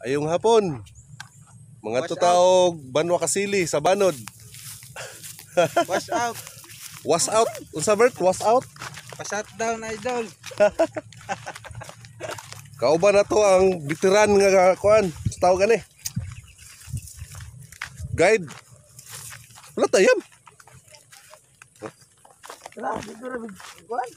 Ayong hapon. Mga tutaog Banwa kasili sa Banud. Wash out. Was out. Unsa Bert? Was out. Pa-shut down idol. Kauban na to ang veteran nga kuan. Tawag gani. Guide. Wala tayam. Wala, dito ra kuan.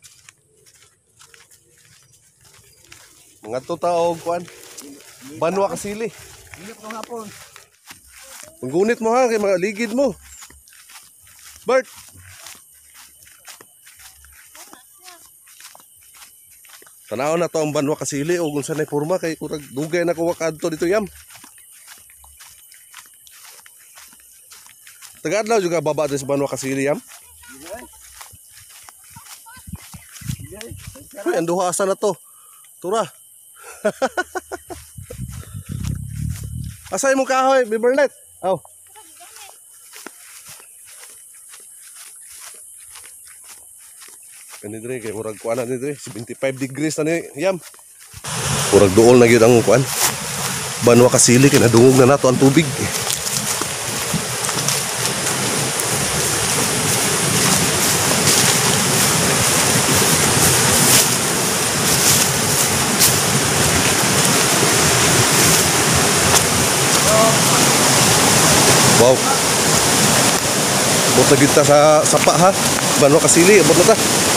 Mga tutaog kuan. Banwa kasili. Init ng hapon. Manggunit mo ha kay mga ligid mo. Bert. Tanaw na to ang Banwa kasili o kung sanay porma kay kurag dugay na ko kadto dito yam. Tagadlaw juga baba sa Banwa kasili yam. Uy, anduha asa na to. Tura. Asay mo kahoy, Bibernet. Aw. Kani dire kay murag kuan na dire 75 degrees na ni yam. Murag duol na gyud ang kuan. Banwa kasili kay nadungog na nato ang tubig. Wow. Abot na kita sa sapa ha. Banwa kasili, abot na ta.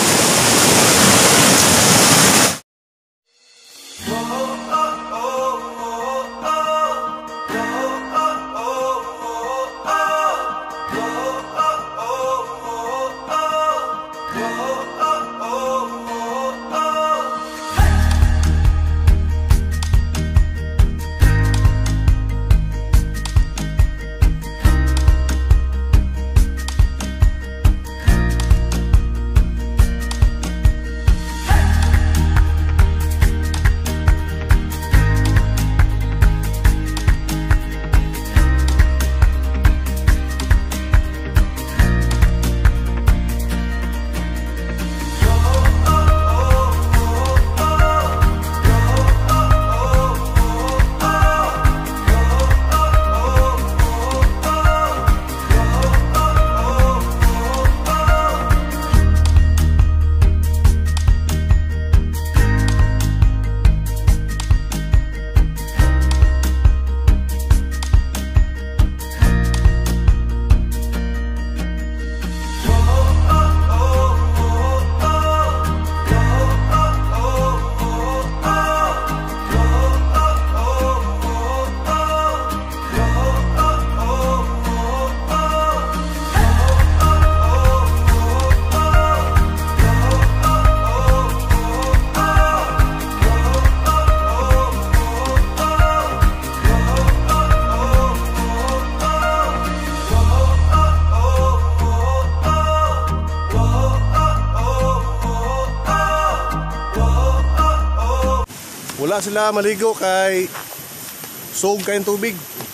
Wala sila maligo kay sug kayong tubig.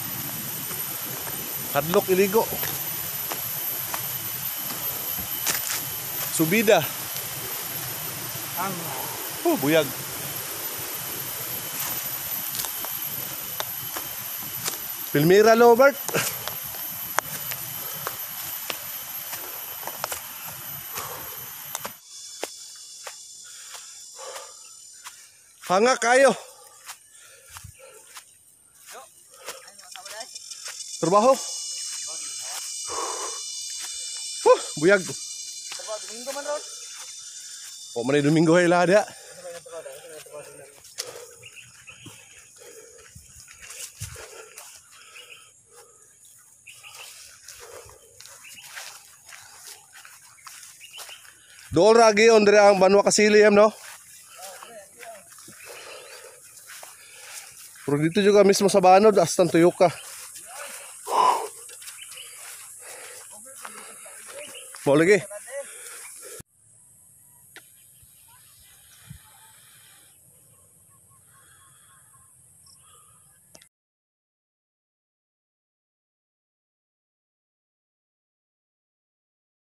Hadlok iligo. Subida. Buyag. Pilmira Lobert. Hanga kayo. Trabaho. Buyag. Domingo man ron. O man Domingo ay lada. Dool ragi on dire ang Banwa kasili yam no. Pero dito juga mismo sa Banud, astan tuyok ka. Mau lagi?